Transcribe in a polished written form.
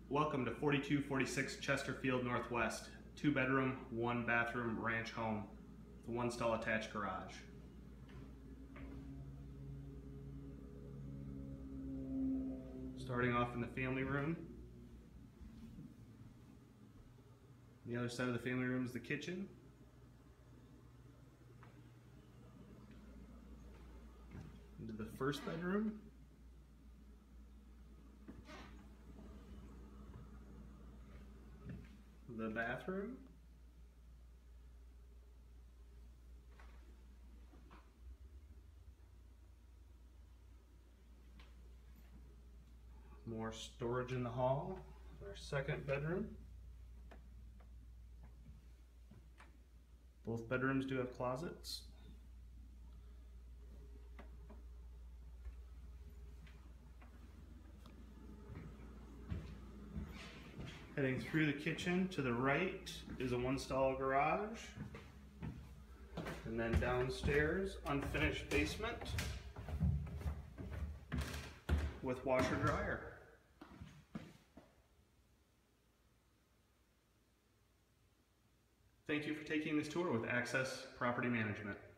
Welcome to 4246 Chesterfield Northwest, 2-bedroom, 1-bathroom ranch home with a 1-stall attached garage. Starting off in the family room. On the other side of the family room is the kitchen. Into the first bedroom. The bathroom. More storage in the hall. Our second bedroom. Both bedrooms do have closets. Heading through the kitchen to the right is a 1-stall garage. And then downstairs, unfinished basement with washer dryer. Thank you for taking this tour with Access Property Management.